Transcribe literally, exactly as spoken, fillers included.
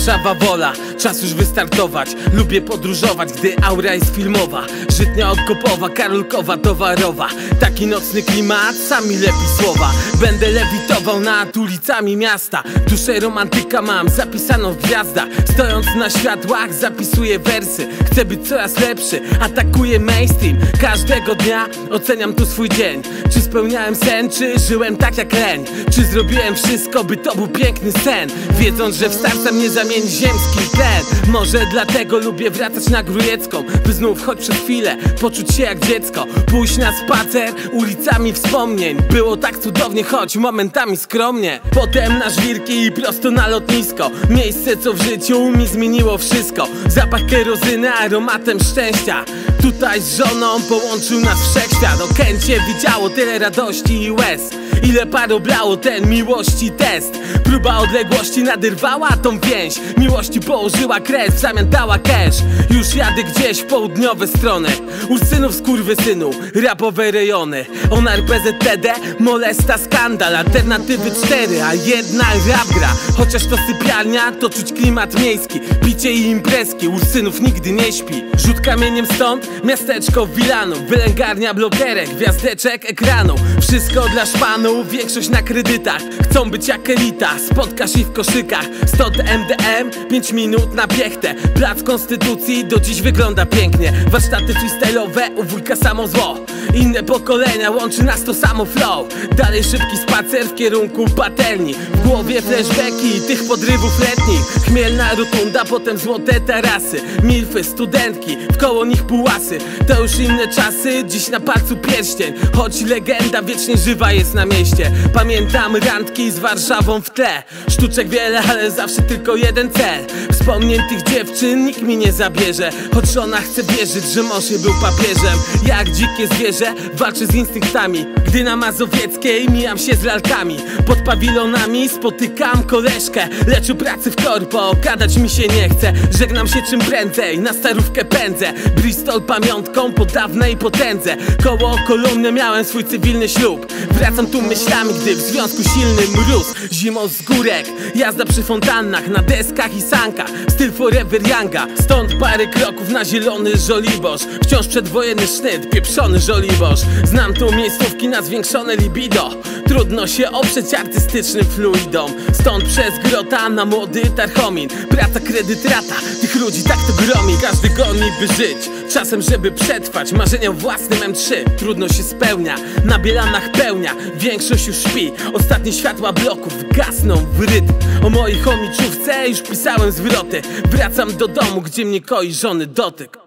Warszawa wola, czas już wystartować. Lubię podróżować, gdy aura jest filmowa. Żytnia Okopowa, Karolkowa, Towarowa. Taki nocny klimat, sami lepi słowa. Będę lewitował nad ulicami miasta. Duszę romantyka mam zapisaną w gwiazdach. Stojąc na światłach zapisuję wersy. Chcę być coraz lepszy, atakuję mainstream. Każdego dnia oceniam tu swój dzień. Czy spełniałem sen, czy żyłem tak jak leń? Czy zrobiłem wszystko, by to był piękny sen? Wiedząc, że w starca mnie zamieni ziemski tlen. Może dlatego lubię wracać na Grujecką, by znów choć przez chwilę poczuć się jak dziecko. Pójść na spacer ulicami wspomnień. Było tak cudownie, choć momentami skromnie. Potem na żwirki i prosto na lotnisko. Miejsce, co w życiu mi zmieniło wszystko. Zapach kerozyny aromatem szczęścia. Tutaj z żoną połączył nas wszechświat. O Kęcie widziało tyle radości i łez. Ile par oblało ten miłości test. Próba odległości naderwała tą więź. Miłości położyła kres, w zamian dała cash. Już jadę gdzieś w południowe strony. U synów skurwysynu, rapowe rejony. On R P Z T D, molesta skandal. Alternatywy cztery, a jedna rap gra. Chociaż to sypialnia, to czuć klimat miejski. Picie i imprezki, u synów nigdy nie śpi. Rzut kamieniem stąd, miasteczko Wilanów. Wylęgarnia blokerek, gwiazdeczek ekranu. Wszystko dla szpanów, większość na kredytach. Chcą być jak elita, spotkasz ich w koszykach. Stąd M D M, pięć minut na piechtę. Plac Konstytucji do dziś wygląda pięknie. Warsztaty freestyle'owe, u wujka samo zło. Inne pokolenia, łączy nas to samo flow. Dalej szybki spacer w kierunku patelni. W głowie flashbacki tych podrywów letnich. Chmielna rotunda, potem złote tarasy. Milfy, studentki, wkoło nich pułasy. To już inne czasy, dziś na palcu pierścień. Choć legenda wiecznie żywa jest na mieście. Pamiętam randki z Warszawą w tle. Sztuczek wiele, ale zawsze tylko jeden cel. Wspomnień tych dziewczyn nikt mi nie zabierze. Choć ona chce wierzyć, że mąż jej był papieżem. Jak dzikie zwierzę walczę z instynktami. Gdy na Mazowieckiej mijam się z lalkami. Pod pawilonami spotykam koleżkę. Lecz u pracy w korpo gadać mi się nie chce. Żegnam się czym prędzej, na starówkę pędzę. Bristol pamiątką po dawnej potędze. Koło kolumny miałem swój cywilny ślub. Wracam tu myślami, gdy w związku silny mróz. Zimą z górek, jazda przy fontannach. Na deskach i sankach, styl forever younga. Stąd parę kroków na zielony Żoliborz. Wciąż przedwojenny sznyt, pieprzony Żoliborz. Znam tu miejscówki na zwiększone libido. Trudno się oprzeć artystycznym fluidom. Stąd przez grota na młody Tarchomin. Praca, kredyt, rata, tych ludzi tak to gromi. Każdy goni by żyć, czasem żeby przetrwać. Marzenia o własnym M trzy, trudno się spełnia. Na Bielanach pełnia, większość już śpi. Ostatnie światła bloków gasną w rytm. O mojej chomiczówce już pisałem zwroty. Wracam do domu, gdzie mnie koi żony dotyk.